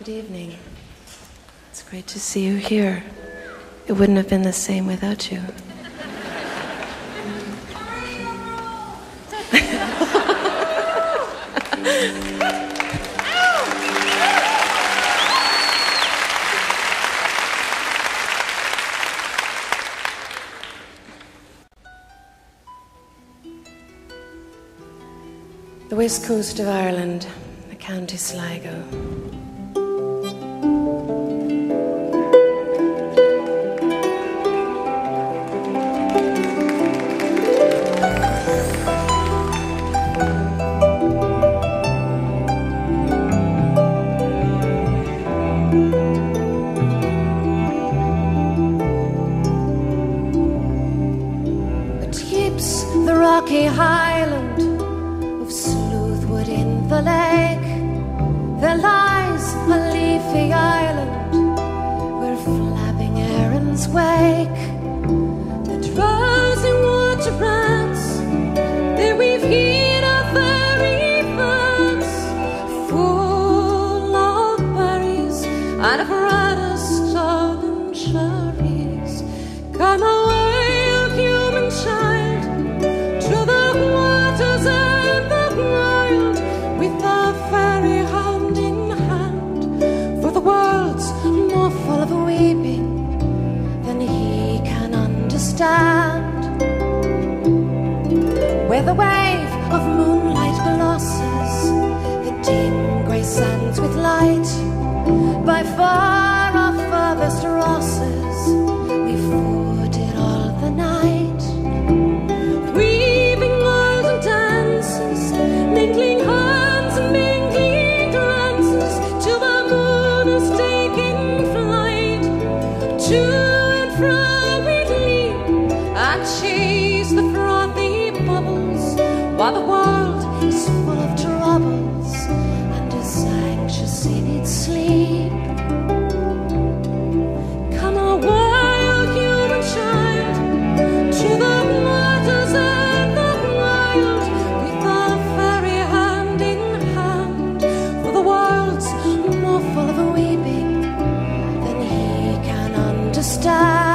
Good evening. It's great to see you here. It wouldn't have been the same without you. The west coast of Ireland, the county Sligo. It keeps the rocky highland of Sleuthwood in the lake. There lies a leafy island where flapping herons wake. The drowsy water rats, they weave here a fairy fans, full of berries and of radiston and cherries. Come away, O human child, to the waters and the wild, with the fairy hand in hand, for the world's more full of weeping than he can understand. Where the wave of moonlight glosses the dim grey sands with light, by far our furthest Rosses we forded all the night. Weaving golden dances, mingling hands and mingling glances, till the moon is taking flight. To and fro we leap and chase the frothy bubbles, while the world is full of troubles and is anxious in its sleep. Come away, O human child, to the waters and the wild, with the fairy hand in hand, for the world's more full of weeping than he can understand.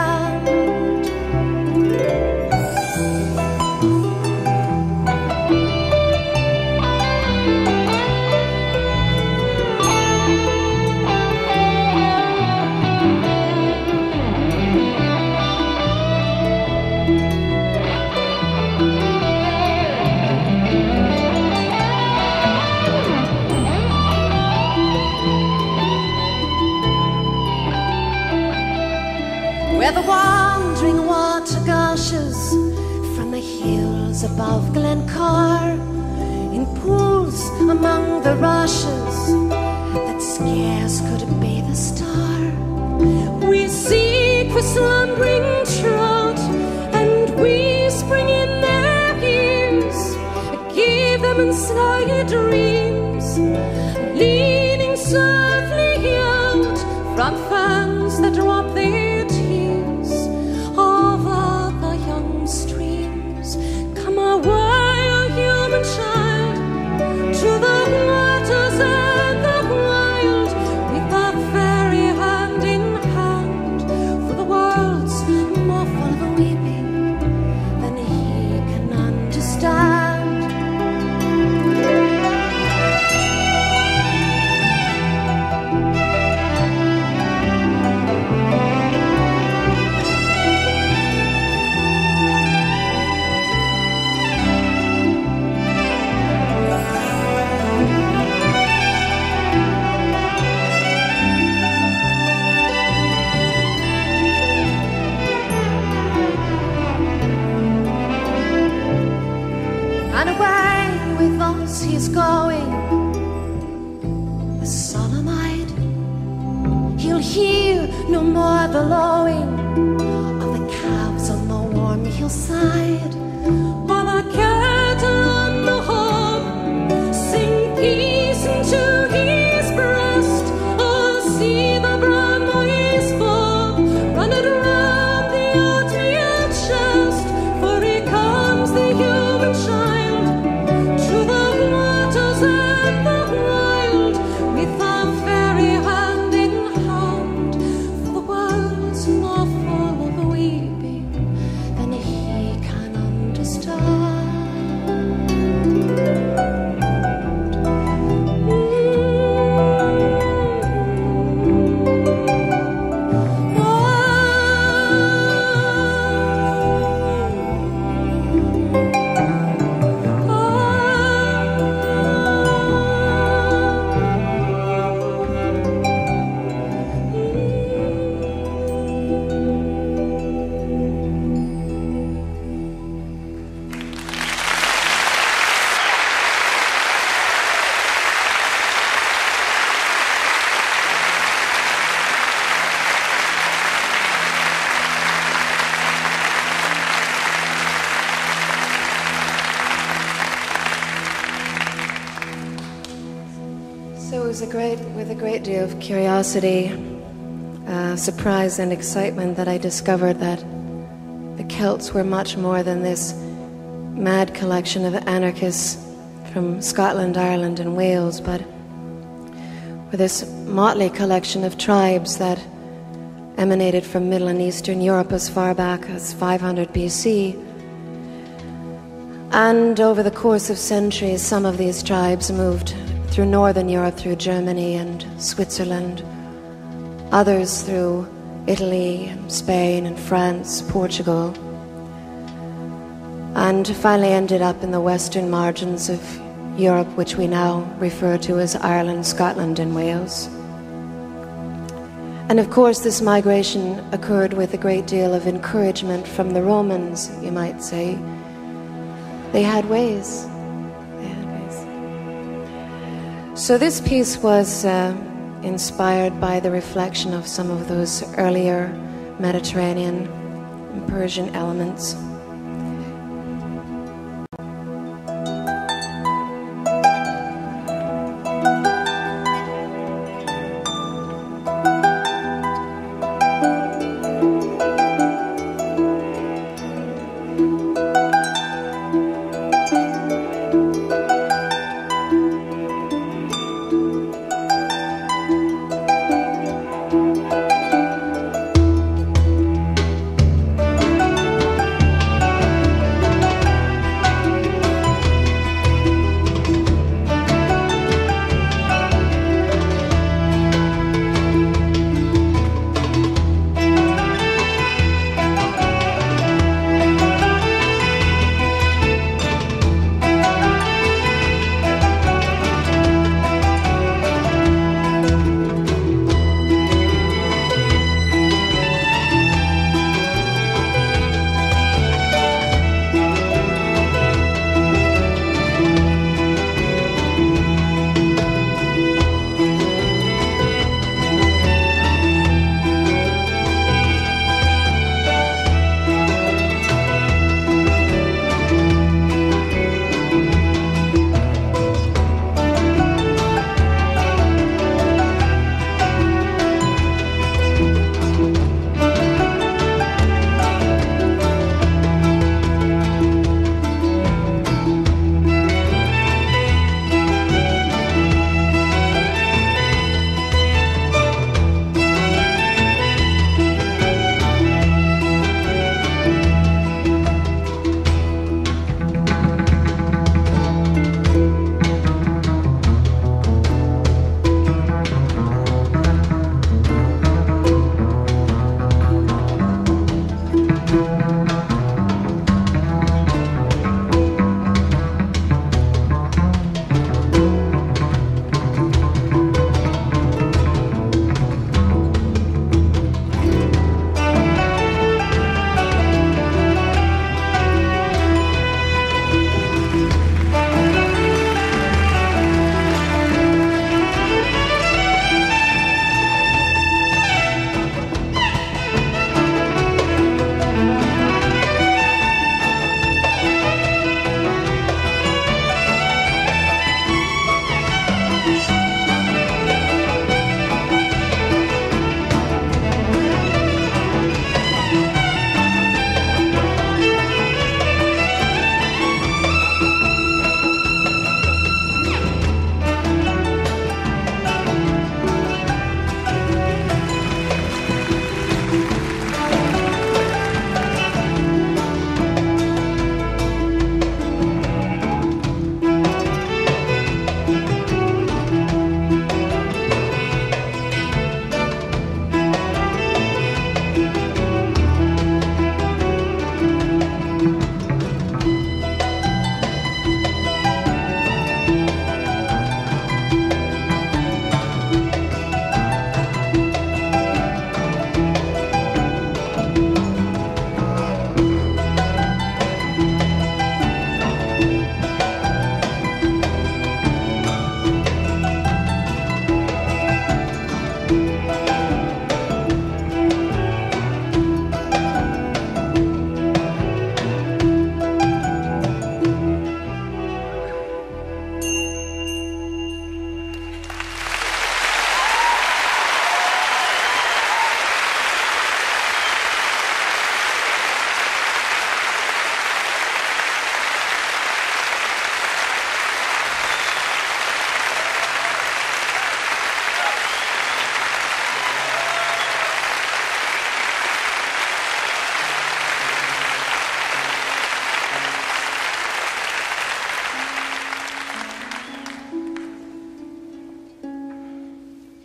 Where the wandering water gushes from the hills above Glencar, in pools among the rushes that scarce could be the star. We seek for slumbering trout, and we spring in their ears, give them inspired dreams, leaning softly out from fans that drop their tears over the young streams. Come away, O human child, to the waters and the wild, with the fairy hand in hand, for the world's more full of weeping than he can understand. And away with us he's going, the solemnite. He'll hear no more the lowing of the calves on the warm hillside, or the cattle on the hog sing peace into his breast. Or see the brown boys fall, running round the oatmeal chest, for here comes the human child, to the waters and the wild, with a fairy hand to start. So it was with a great deal of curiosity, surprise and excitement that I discovered that the Celts were much more than this mad collection of anarchists from Scotland, Ireland and Wales, but were this motley collection of tribes that emanated from Middle and Eastern Europe as far back as 500 BC. And over the course of centuries, some of these tribes moved through Northern Europe, through Germany and Switzerland, others through Italy, Spain and France, Portugal, and finally ended up in the western margins of Europe, which we now refer to as Ireland, Scotland and Wales. And of course this migration occurred with a great deal of encouragement from the Romans, you might say. They had ways. So this piece was inspired by the reflection of some of those earlier Mediterranean and Persian elements.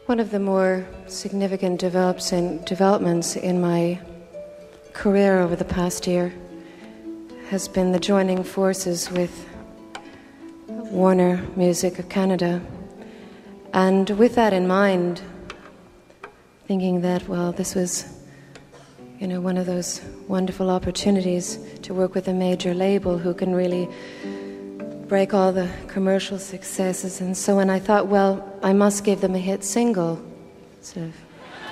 One of the more significant developments in my career over the past year has been the joining forces with Warner Music of Canada. And with that in mind, thinking that, well, this was, one of those wonderful opportunities to work with a major label who can really break all the commercial successes and so on, I thought, well, I must give them a hit single, sort of.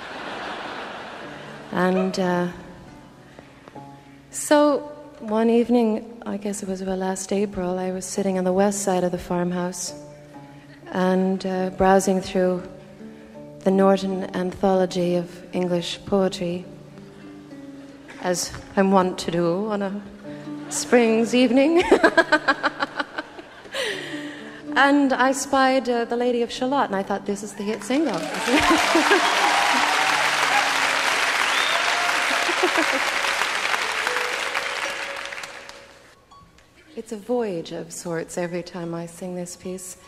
And so one evening, I guess it was about last April, I was sitting on the west side of the farmhouse and browsing through the Norton Anthology of English Poetry, as I'm wont to do on a spring's evening. And I spied The Lady of Shalott, and I thought, this is the hit single. It's a voyage of sorts every time I sing this piece.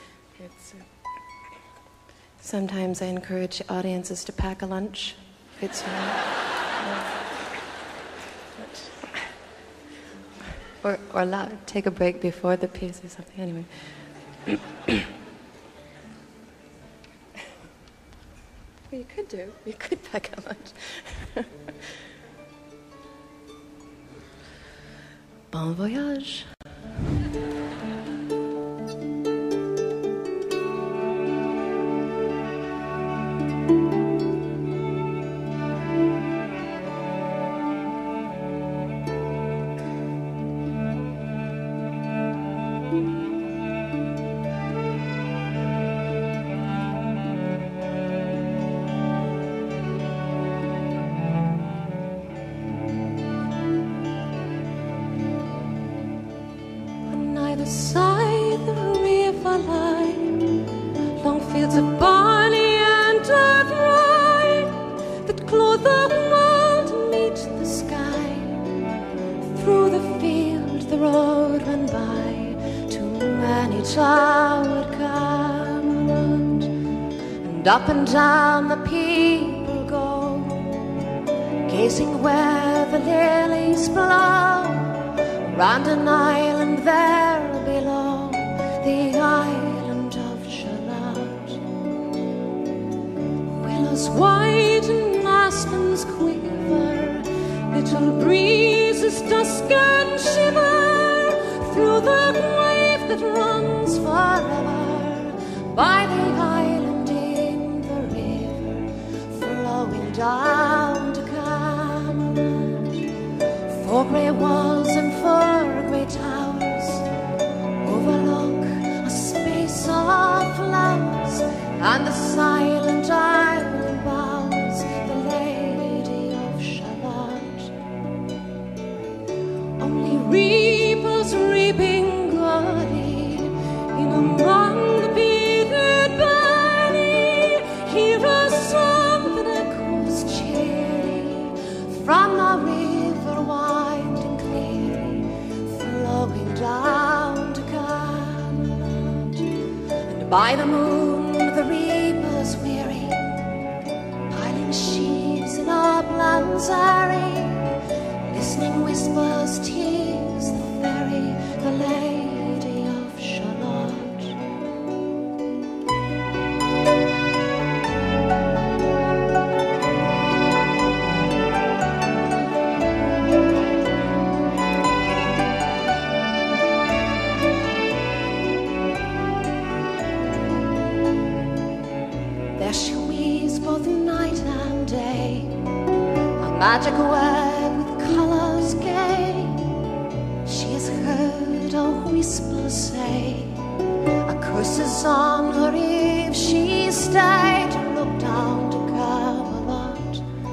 Sometimes I encourage audiences to pack a lunch. It's or take a break before the piece or something. Anyway. Well, you could pack a lunch. Bon voyage. Beside the river lie long fields of barley and of rye that clothe the world and meet the sky. Through the field the road went by, too many towered Camelot, and down the people go, gazing where the lilies blow, round an island there below, the island of Shalott. Willows white and aspens quiver, little breezes dusk and shiver, through the wave that runs forever, by the island in the river, flowing down to Camelot. Four grey walls and four grey towers overlook a space of flowers, and the silent island bows the Lady of Shalott. Only reapers reaping goodly in among the bearded barley hear a song that echoes cheerly from a river winding clearly, flowing down to Camelot. And by the moon the reapers weary, piling sheaves in uplands airy, listening whispers, tears, the fairy, the Lady of Shalott. There she weaves both night and day, a magic web with colors gay. She has heard a whisper say, a curse is on her if she stay to look down to Camelot.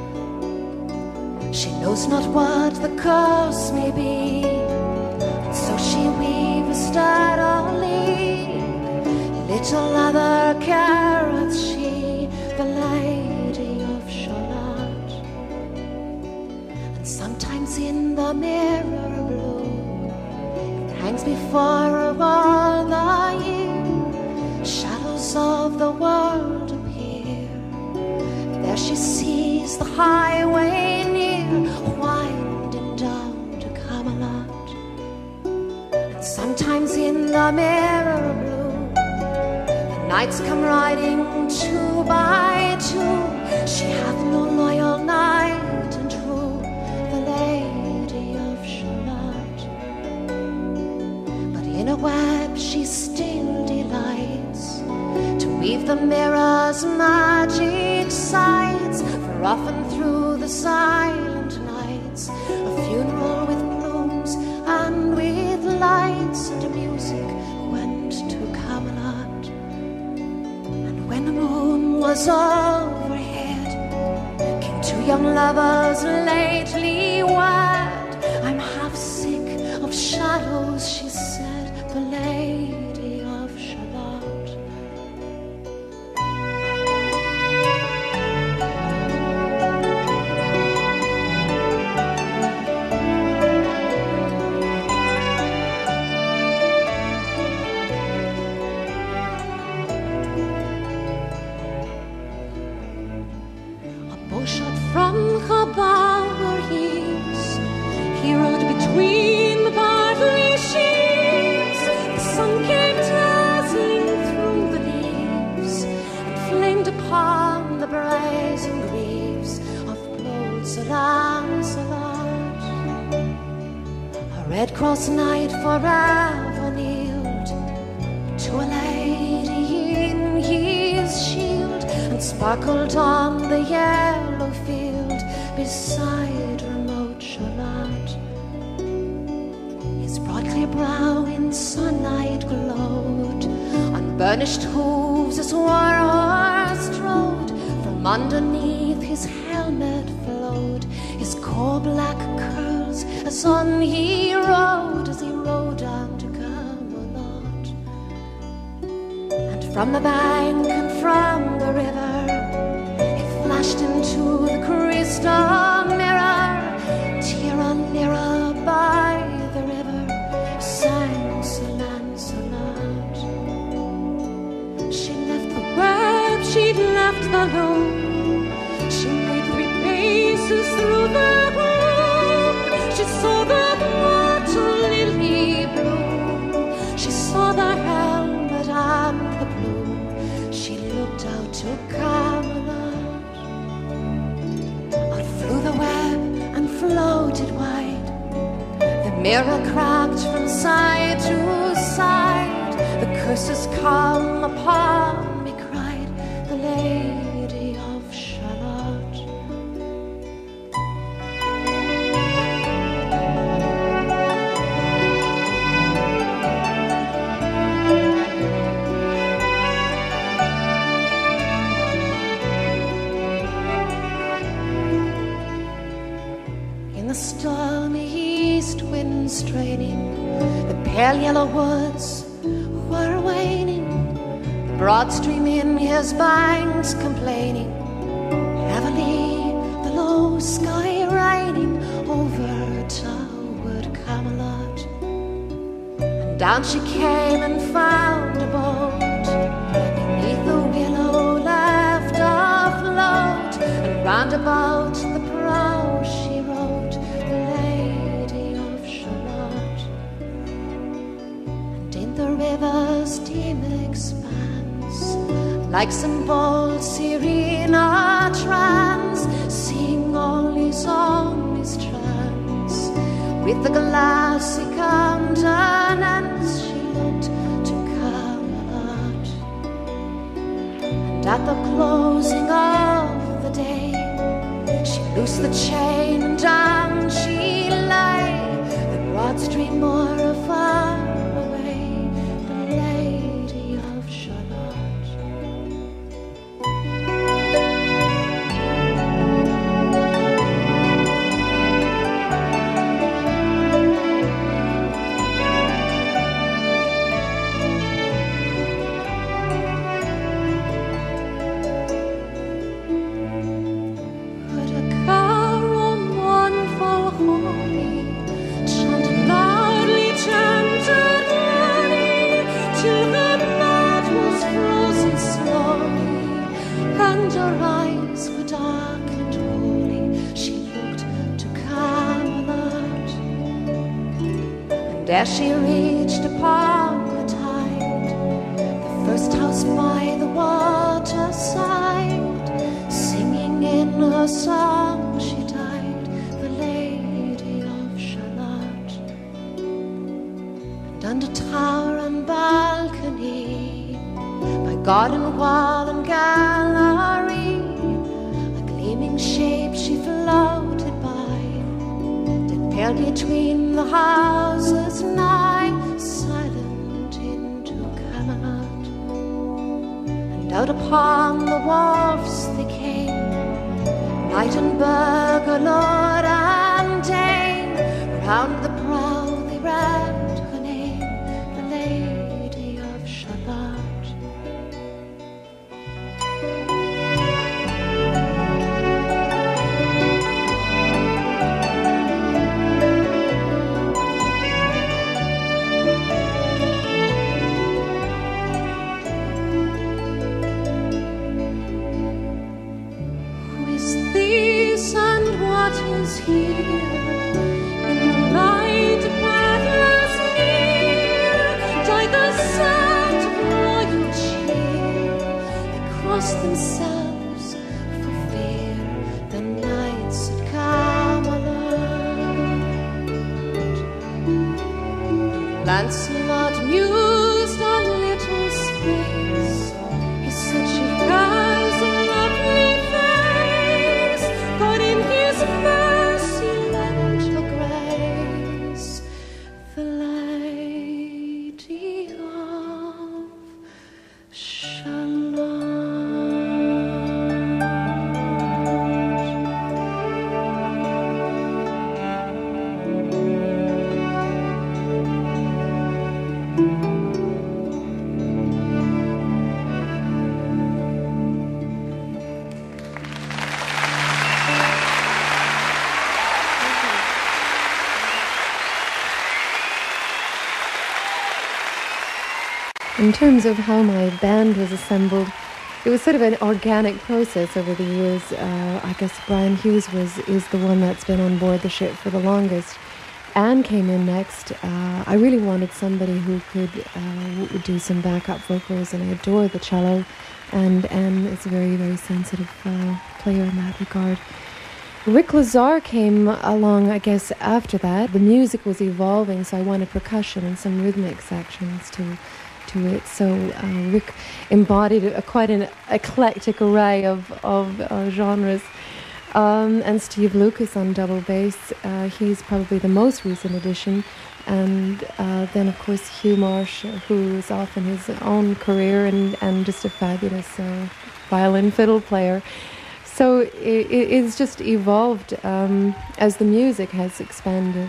She knows not what the curse may be, and so she weaves steadily little leather carrots she, the Lady of Shalott. And sometimes in the mirror blue it hangs before her all the year, shadows of the world appear, sees the highway near, winding down to Camelot. And sometimes in the mirror blue, the knights come riding two by two. She hath no loyal knight and true, the Lady of Shalott. But in a web she still delights to weave the mirror's magic sides. For often through the silent nights, a funeral with plumes and with lights and music went to Camelot. And when the moon was overhead, came two young lovers lately wed. I'm half sick of shadows, she said, the Lady of Shalott. Shot from her bower heaves, he rode between the barley sheaves. The sun came dazzling through the leaves and flamed upon the brazen greaves of bold Sir Lancelot. A red cross knight forever kneeled to a lady in his shield, and sparkled on the yellow field beside remote Shalott. His broad clear brow in sunlight glowed, on burnished hooves his war horse trode. From underneath his helmet flowed his coal-black curls as on he rode down to Camelot. And from the bank and from the river flashed into the crystal mirror. Tira Lira by the river sang Sir Lancelot. She left the web, she'd left the loom. She made 3 paces through the gloom. She saw the water lily bloom. She saw the helmet and the plume. She looked out to Camelot. Flew the web and floated wide. The mirror cracked from side to side. The curses come upon me, cried the Lady of Shalott. In the stormy east wind straining, the pale yellow woods were waning, the broad stream in his banks complaining, heavily the low sky raining over towered Camelot. And down she came and found a boat beneath the willow left afloat, and round about the prow she rode, the Lady of Shalott. And in the river's dim expanse, like some bold Serena trance, seeing all his own his trance, with the glassy countenance she looked to Camelot. And at the closing of the day, she loosed the chain and down she lay, the broad stream more afar away, the Lady of Shalott. And her eyes were dark and And as she reached upon the tide, the first house by the waterside, singing in her song she died, the Lady of Shalott. And under tower and balcony, by garden wall and gallery, a gleaming shape she floated by, did pale between the houses nigh, silent into Camelot. And out upon the wharfs they came, knight and burgher, lord and dame, round the prow they read her name, the Lady of Shalott. Here in the light breathless near, died the sand of royal cheer. They crossed themselves for fear the knights had Camelot. Lancelot mused a little space. He said, she has a lovely face, God in his mercy lent her grace, the Lady of Shalott. In terms of how my band was assembled, it was sort of an organic process over the years. I guess Brian Hughes is the one that's been on board the ship for the longest. Anne came in next. I really wanted somebody who could do some backup vocals, and I adore the cello, and Anne is a very, very sensitive player in that regard. Rick Lazar came along, I guess, after that. The music was evolving, so I wanted percussion and some rhythmic sections to it. So Rick embodied quite an eclectic array of genres. And Steve Lucas on double bass. He's probably the most recent addition. And then, of course, Hugh Marsh, who is off in his own career and just a fabulous violin fiddle player. So it's just evolved as the music has expanded.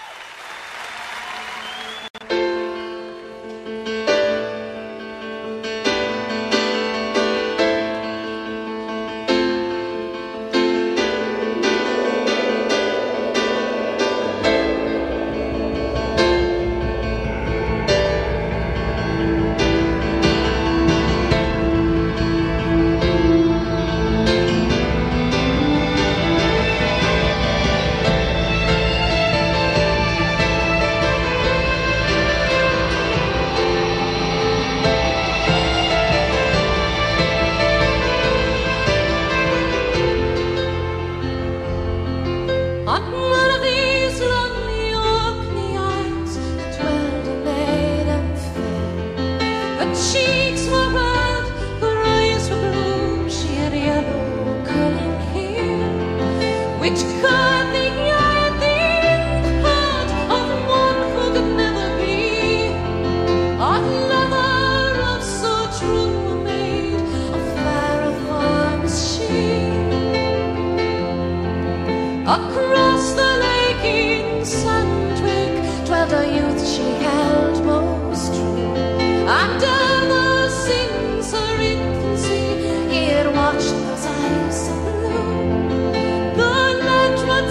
Across the lake in Sandwich dwelt a youth she held most true. And ever since her infancy he had watched those eyes of blue. The land runs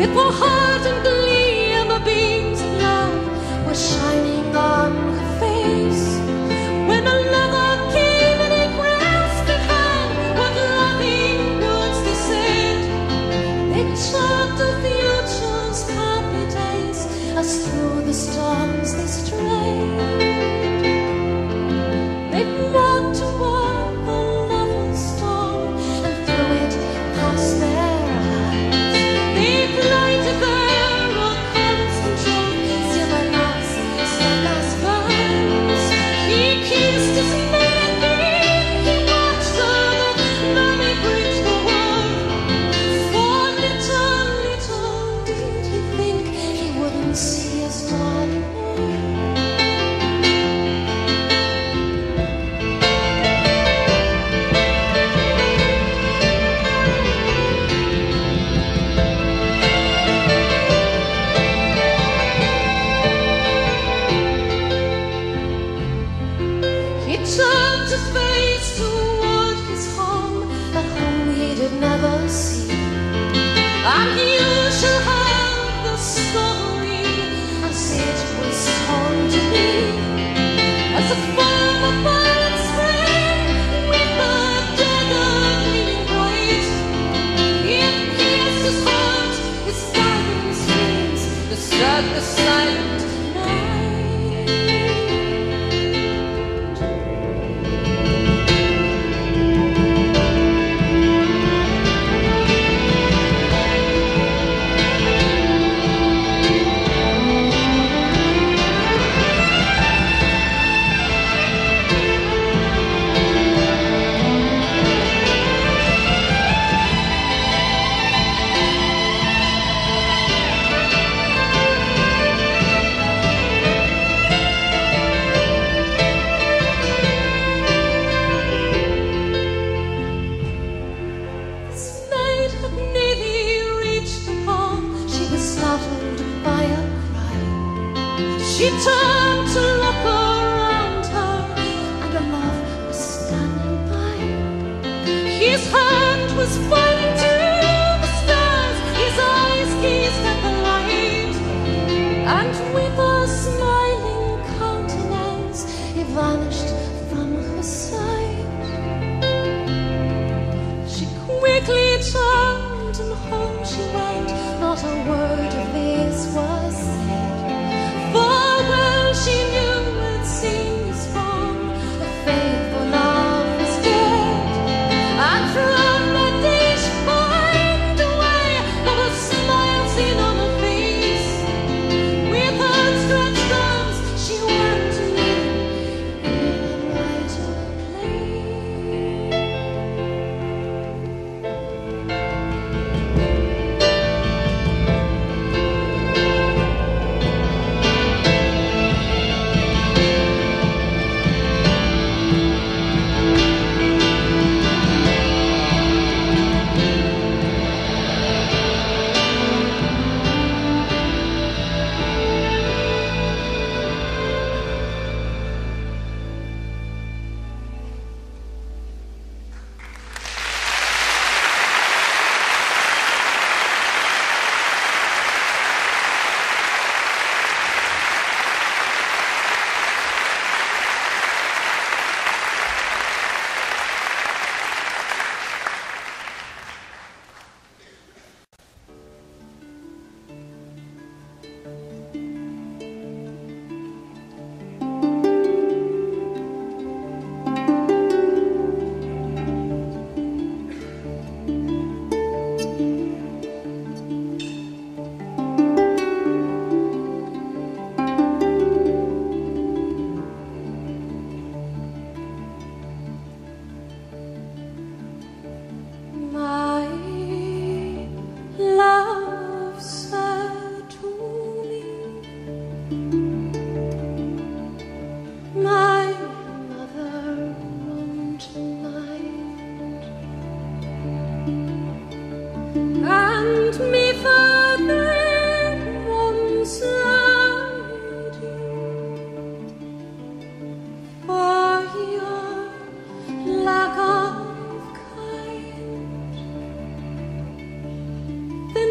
with the heart and glee and the beams of love were shining on her face. When a lover came and he grasped her hand, what loving words they said. They talked of future's happy days as through the storms they strayed. They walked toward the lover's storm and through it past their eyes. They lighted their constant joy, silver knots stuck as vines. He kissed his maiden, he watched her, then they bridged the world. For little did he think he wouldn't see his darling more. He turned his face toward his home, the home he did never see. And you shall have the story as it was told to me. As a form of violet spring with a dagger gleaming bright, it pierced his heart, his silent screams disturbed the silent night. This maid had nearly reached the home. She was startled by a cry. She turned to look around her, and a love was standing by. His hand was pointing to the stars, his eyes gazed at the light, and with a smiling countenance he vanished from her sight. She quickly turned and home she went, not a word of this was said. For well she knew it seemed his form, the faithful love was dead. And from that day she pined away, not a smile seen on her face. With outstretched arms she went to live in a brighter place.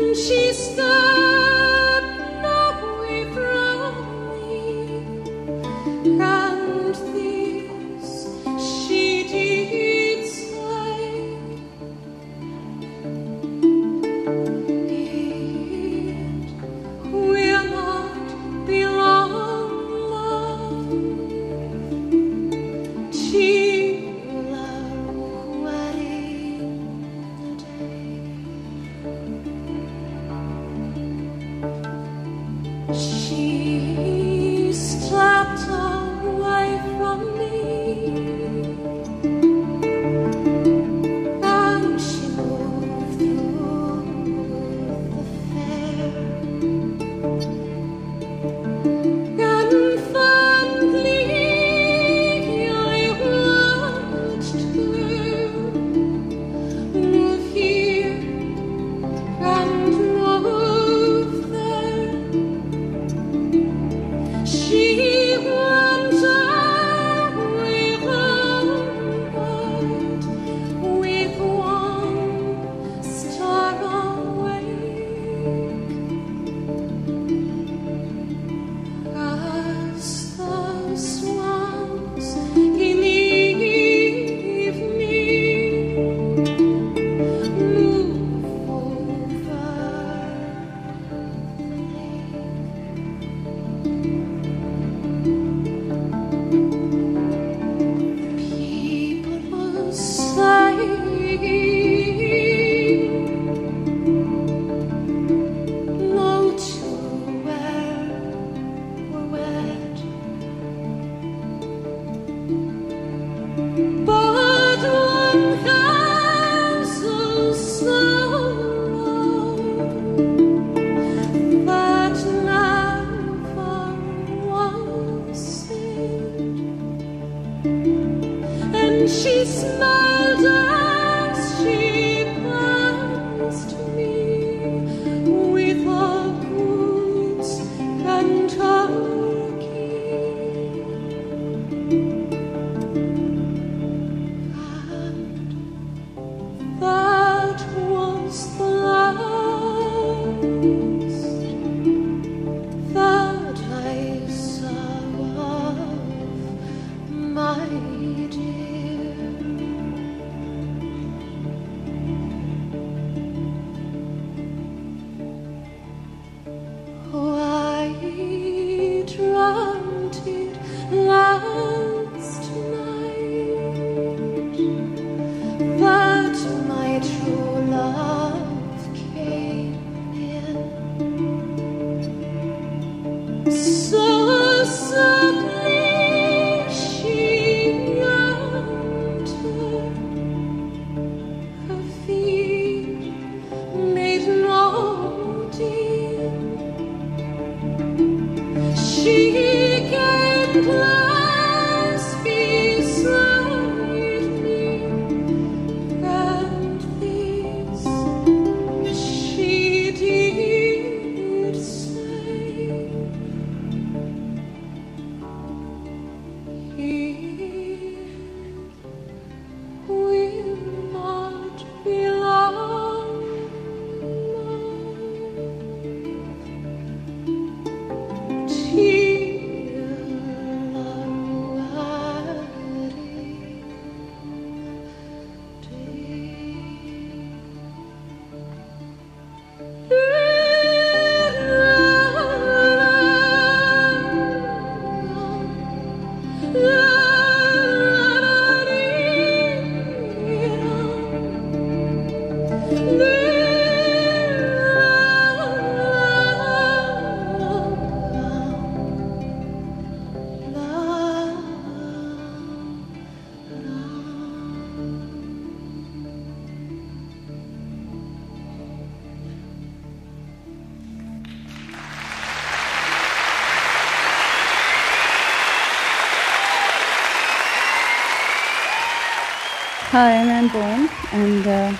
Hi, I'm Anne Bourne, and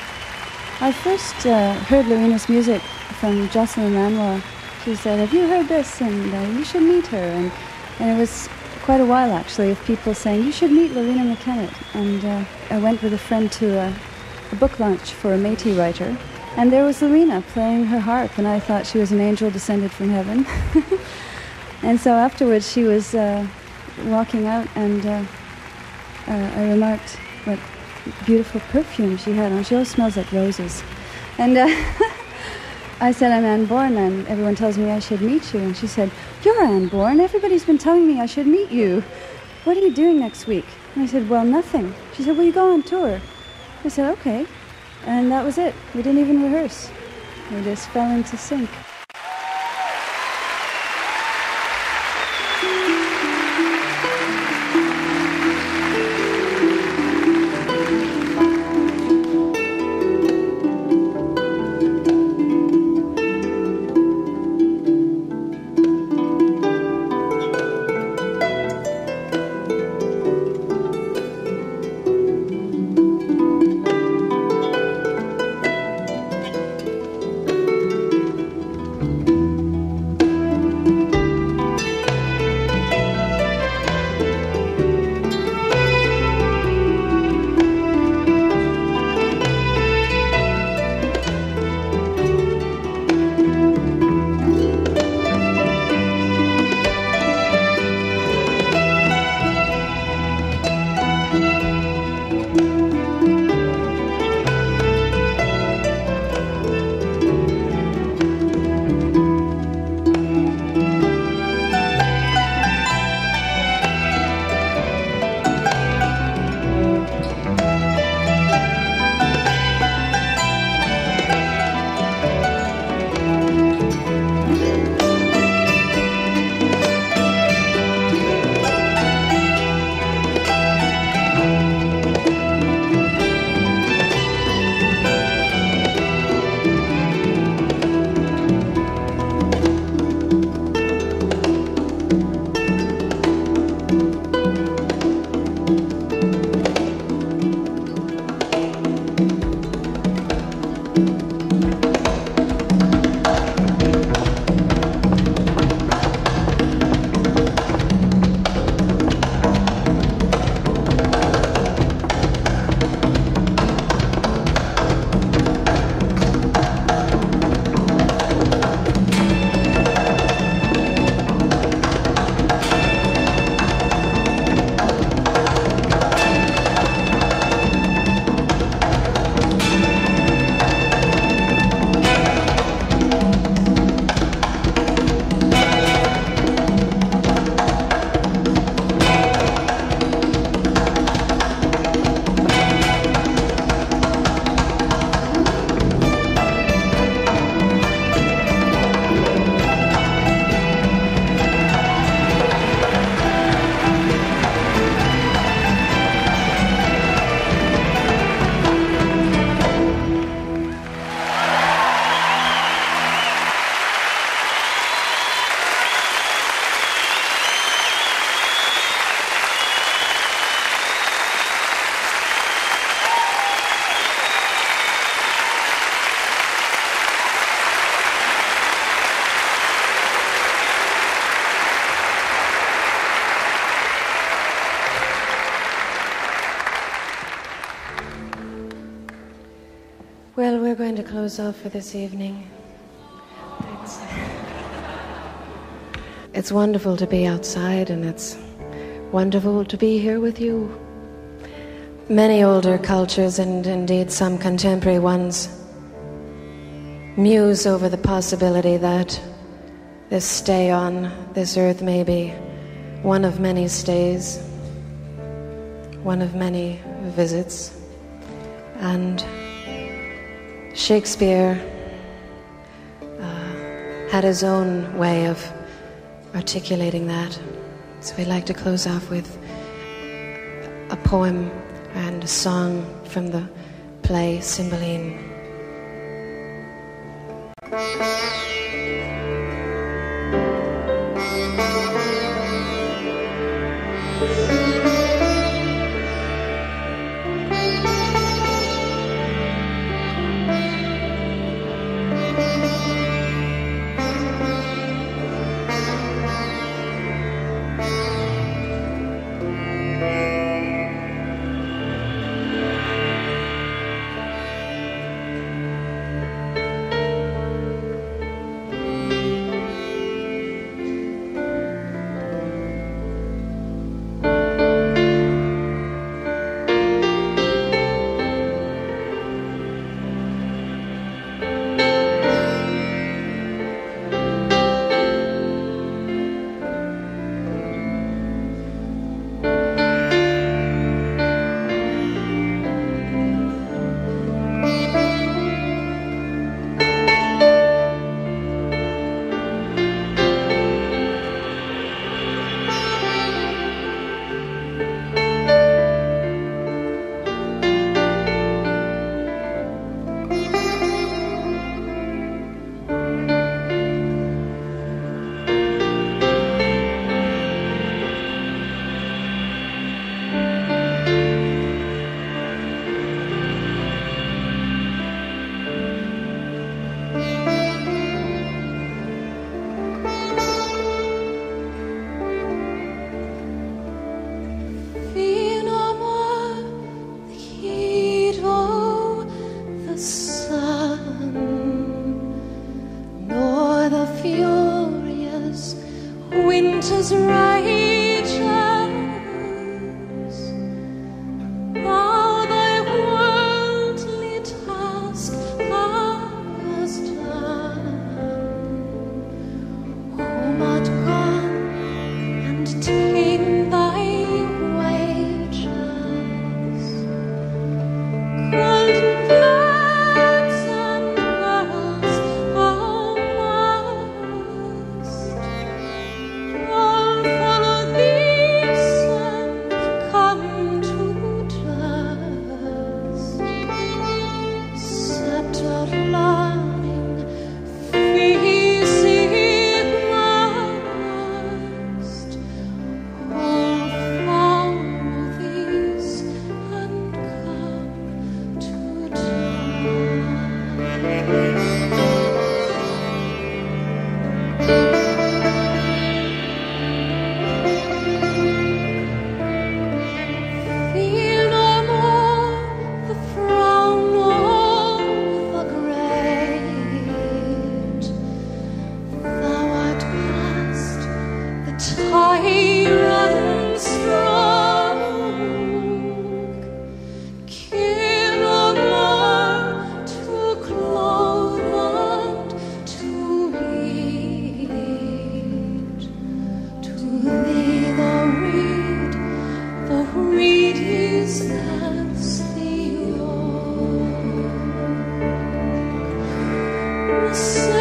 I first heard Lorena's music from Jocelyn Manoa. She said, "Have you heard this? And you should meet her." And it was quite a while, actually, of people saying, "You should meet Lorena McKennitt." And I went with a friend to a book launch for a Métis writer, And there was Lorena playing her harp, and I thought she was an angel descended from heaven. And so afterwards she was walking out, and I remarked what beautiful perfume she had on. She always smells like roses. And I said, I'm Anne Bourne, and everyone tells me I should meet you. And she said, you're Anne Bourne. Everybody's been telling me I should meet you. What are you doing next week? And I said, well, nothing. She said, well, you go on tour. I said, okay. And that was it. We didn't even rehearse. We just fell into sync. Well, we're going to close off for this evening. It's wonderful to be outside, and it's wonderful to be here with you. Many older cultures, and indeed some contemporary ones, muse over the possibility that this stay on this earth may be one of many stays, one of many visits. And Shakespeare had his own way of articulating that. So we'd like to close off with a poem and a song from the play Cymbeline. is righteous. All thy worldly task hast done. Home art gone and ta'en thy wages. Golden plates and pearls are must. All follow thee, son, come to dust. Sceptred learning, feasting must. All follow these and come to Feel no more the frown of the great. Thou art past the tyrant's stroke. Care no more to clothe and to eat. To thee the reed is as the oak.